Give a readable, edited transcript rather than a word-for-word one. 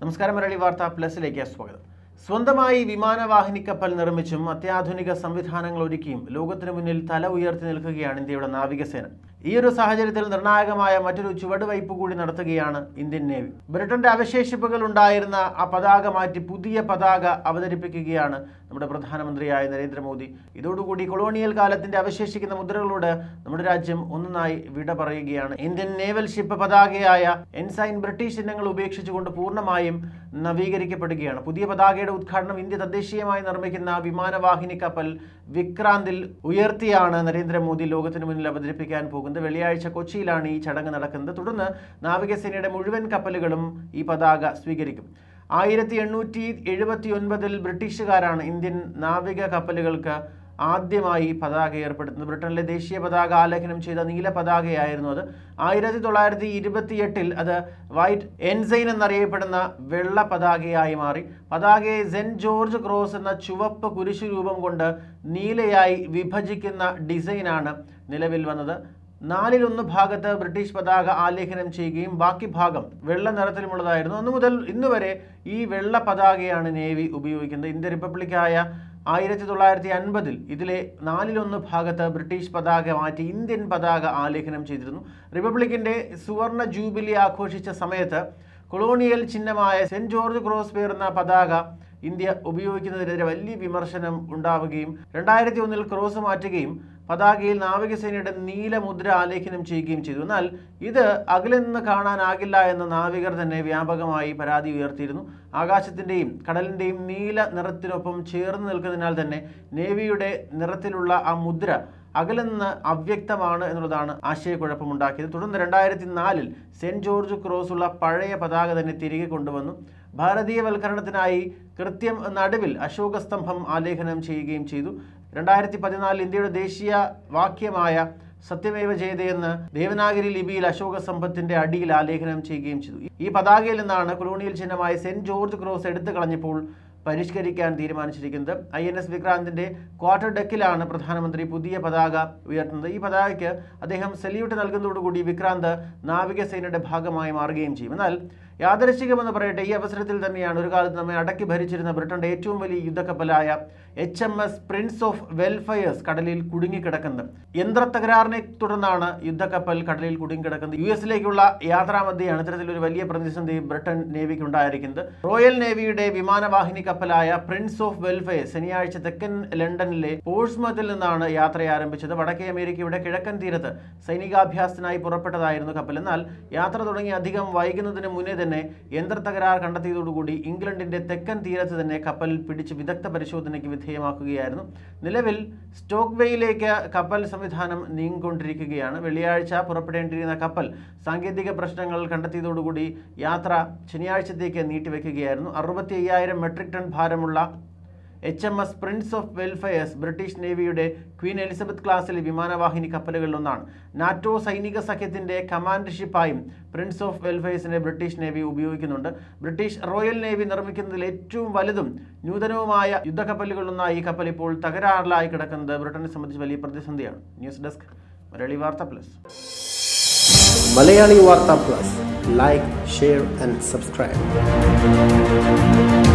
നമസ്കാരം മലയാളി വാർത്താ പ്ലസിലേക്ക് സ്വാഗതം. സ്വന്തമായി വിമാനവാഹിനി കപ്പൽ നിർമ്മിച്ചും അത്യാധുനിക സംവിധാനങ്ങൾ ഒരുക്കിയും ലോകത്തിന് മുന്നിൽ തല ഉയർത്തി നിൽക്കുകയാണ് ഇന്ത്യയുടെ നാവികസേന. ഈ ഒരു സാഹചര്യത്തിൽ നിർണായകമായ മറ്റൊരു ചുവടുവയ്പ് കൂടി നടത്തുകയാണ് ഇന്ത്യൻ നേവി. ബ്രിട്ടന്റെ അവശേഷിപ്പുകൾ ഉണ്ടായിരുന്ന ആ പതാക മാറ്റി പുതിയ പതാക അവതരിപ്പിക്കുകയാണ് നമ്മുടെ പ്രധാനമന്ത്രിയായ നരേന്ദ്രമോദി. ഇതോടുകൂടി കൊളോണിയൽ കാലത്തിന്റെ അവശേഷിക്കുന്ന മുദ്രകളോട് നമ്മുടെ രാജ്യം ഒന്നായി വിട പറയുകയാണ്. ഇന്ത്യൻ നേവൽ ഷിപ്പ് പതാകയായ എൻസൈൻ ബ്രിട്ടീഷ് ചിഹ്നങ്ങൾ ഉപേക്ഷിച്ചുകൊണ്ട് പൂർണ്ണമായും നവീകരിക്കപ്പെടുകയാണ്. പുതിയ പതാകയുടെ ഉദ്ഘാടനം ഇന്ത്യ തദ്ദേശീയമായി നിർമ്മിക്കുന്ന വിമാനവാഹിനി കപ്പൽ വിക്രാന്തിൽ ഉയർത്തിയാണ് നരേന്ദ്രമോദി ലോകത്തിന് മുന്നിൽ അവതരിപ്പിക്കാൻ പോകുന്നത്. വെള്ളിയാഴ്ച കൊച്ചിയിലാണ് ഈ ചടങ്ങ് നടക്കുന്നത്. തുടർന്ന് നാവികസേനയുടെ മുഴുവൻ കപ്പലുകളും ഈ പതാക സ്വീകരിക്കും. 1879 ബ്രിട്ടീഷുകാരാണ് ഇന്ത്യൻ നാവിക കപ്പലുകൾക്ക് ആദ്യമായി പതാക ഏർപ്പെടുത്തുന്നത്. ബ്രിട്ടനിലെ ദേശീയ പതാക ആലേഖനം ചെയ്ത നീല പതാകയായിരുന്നു അത്. 1928 അത് വൈറ്റ് എൻസൈൻ എന്നറിയപ്പെടുന്ന വെള്ള പതാകയായി മാറി. പതാകയെ സെന്റ് ജോർജ് ക്രോസ് എന്ന ചുവപ്പ് കുരിശു രൂപം കൊണ്ട് നീലയായി വിഭജിക്കുന്ന ഡിസൈനാണ് നിലവിൽ വന്നത്. 1/4 ഭാഗത്ത് ബ്രിട്ടീഷ് പതാക ആലേഖനം ചെയ്യുകയും ബാക്കി ഭാഗം വെള്ള നിറത്തിലുമുള്ളതായിരുന്നു. അന്നു മുതൽ ഇന്ന് വരെ ഈ വെള്ള പതാകയാണ് നേവി ഉപയോഗിക്കുന്നത്. ഇന്ത്യ റിപ്പബ്ലിക്കായ 1950 ഇതിലെ 1/4 ഭാഗത്ത് ബ്രിട്ടീഷ് പതാക മാറ്റി ഇന്ത്യൻ പതാക ആലേഖനം ചെയ്തിരുന്നു. റിപ്പബ്ലിക്കിന്റെ സുവർണ ജൂബിലി ആഘോഷിച്ച സമയത്ത് കൊളോണിയൽ ചിഹ്നമായ സെന്റ് ജോർജ് ക്രോസ് പേർന്ന പതാക ഇന്ത്യ ഉപയോഗിക്കുന്നതിനെതിരെ വലിയ വിമർശനം ഉണ്ടാവുകയും 2001 ക്രോസ് മാറ്റുകയും പതാകയിൽ നാവികസേനയുടെ നീല മുദ്ര ആലേഖനം ചെയ്യുകയും ചെയ്തു. എന്നാൽ ഇത് അകലെ നിന്ന് കാണാനാകില്ല എന്ന നാവികർ തന്നെ വ്യാപകമായി പരാതി ഉയർത്തിയിരുന്നു. ആകാശത്തിൻ്റെയും കടലിൻ്റെയും നീല നിറത്തിനൊപ്പം ചേർന്ന് നിൽക്കുന്നതിനാൽ തന്നെ നേവിയുടെ നിറത്തിലുള്ള ആ മുദ്ര അകലെ നിന്ന് അവ്യക്തമാണ് എന്നുള്ളതാണ് ആശയക്കുഴപ്പമുണ്ടാക്കിയത്. തുടർന്ന് 2004 സെന്റ് ജോർജ് ക്രോസ് ഉള്ള പഴയ പതാക തന്നെ തിരികെ കൊണ്ടുവന്നു. ഭാരതീയവൽക്കരണത്തിനായി കൃത്യം നടുവിൽ അശോക സ്തംഭം ആലേഖനം ചെയ്യുകയും ചെയ്തു. 2014 ഇന്ത്യയുടെ ദേശീയ വാക്യമായ സത്യമേവ ജയതേ എന്ന് ദേവനാഗരി ലിപിയിൽ അശോക സ്തംഭത്തിന്റെ അടിയിൽ ആലേഖനം ചെയ്യുകയും ചെയ്തു. ഈ പതാകയിൽ നിന്നാണ് കൊളോണിയൽ ചിഹ്നമായ സെന്റ് ജോർജ് ക്രോസ് എടുത്തു കളഞ്ഞപ്പോൾ പരിഷ്കരിക്കാൻ തീരുമാനിച്ചിരിക്കുന്നത്. INS വിക്രാന്തിന്റെ ക്വാർട്ടർ ഡെക്കിലാണ് പ്രധാനമന്ത്രി പുതിയ പതാക ഉയർത്തുന്നത്. ഈ പതാകയ്ക്ക് അദ്ദേഹം സല്യൂട്ട് നൽകുന്നതോടുകൂടി വിക്രാന്ത് നാവികസേനയുടെ ഭാഗമായി മാറുകയും ചെയ്യും. എന്നാൽ യാദൃശ്ചികമെന്ന് പറയട്ടെ, ഈ അവസരത്തിൽ തന്നെയാണ് ഒരു കാലത്ത് നമ്മെ അടക്കി ഭരിച്ചിരുന്ന ബ്രിട്ടന്റെ ഏറ്റവും വലിയ യുദ്ധക്കപ്പലായ HMS പ്രിൻസ് ഓഫ് വെൽഫെയേഴ്സ് കടലിൽ കുടുങ്ങിക്കിടക്കുന്നത്. യന്ത്രത്തകരാറിനെ തുടർന്നാണ് യുദ്ധക്കപ്പൽ കടലിൽ കുടുങ്ങിക്കിടക്കുന്നത്. US-ലേക്കുള്ള യാത്രാമധ്യയാണ് ഇത്തരത്തിലൊരു വലിയ പ്രതിസന്ധി ബ്രിട്ടൻ നേവിക്ക് ഉണ്ടായിരിക്കുന്നത്. റോയൽ നേവിയുടെ വിമാനവാഹിനി കപ്പലായ പ്രിൻസ് ഓഫ് വെൽഫെയേഴ്സ് ശനിയാഴ്ച തെക്കൻ ലണ്ടനിലെ പോഴ്സ്മത്തിൽ നിന്നാണ് യാത്ര ആരംഭിച്ചത്. വടക്കേ അമേരിക്കയുടെ കിഴക്കൻ തീരത്ത് സൈനികാഭ്യാസത്തിനായി പുറപ്പെട്ടതായിരുന്നു കപ്പൽ. എന്നാൽ യാത്ര തുടങ്ങി അധികം വൈകുന്നതിന് മുന്നേ തന്നെ യന്ത്രത്തകരാർ കണ്ടെത്തിയതോടുകൂടി ഇംഗ്ലണ്ടിന്റെ തെക്കൻ തീരത്ത് തന്നെ കപ്പൽ പിടിച്ച് വിദഗ്ധ പരിശോധനയ്ക്ക് വിധേയമാക്കുകയായിരുന്നു. നിലവിൽ സ്റ്റോക്ക്വേയിലേക്ക് കപ്പൽ സംവിധാനം നീങ്ങിക്കൊണ്ടിരിക്കുകയാണ്. വെള്ളിയാഴ്ച പുറപ്പെടേണ്ടിയിരുന്ന കപ്പൽ സാങ്കേതിക പ്രശ്നങ്ങൾ കണ്ടെത്തിയതോടുകൂടി യാത്ര ശനിയാഴ്ചത്തേക്ക് നീട്ടിവെക്കുകയായിരുന്നു. 65,000 മെട്രിക് ടൺ ഭാരമുള്ള HMS Prince of Wales British നേവിയുടെ ക്വീൻ എലിസബത്ത് ക്ലാസിലെ വിമാനവാഹിനി കപ്പലുകളിലൊന്നാണ്. നാറ്റോ സൈനിക സഖ്യത്തിന്റെ കമാൻഡ് ഷിപ്പായും പ്രിൻസ് ഓഫ് വെൽഫെയേഴ്സിനെ ബ്രിട്ടീഷ് നേവി ഉപയോഗിക്കുന്നുണ്ട്. ബ്രിട്ടീഷ് റോയൽ നേവി നിർമ്മിക്കുന്നതിൽ ഏറ്റവും വലുതും നൂതനവുമായ യുദ്ധക്കപ്പലുകളിലൊന്നായി ഈ കപ്പൽ ഇപ്പോൾ തകരാറിലായി കിടക്കുന്നത് ബ്രിട്ടനെ സംബന്ധിച്ച് വലിയ പ്രതിസന്ധിയാണ്. ന്യൂസ് ഡെസ്ക് മലയാളി വാർത്ത പ്ലസ്. മലയാളി വാർത്ത plus. Like, share and subscribe.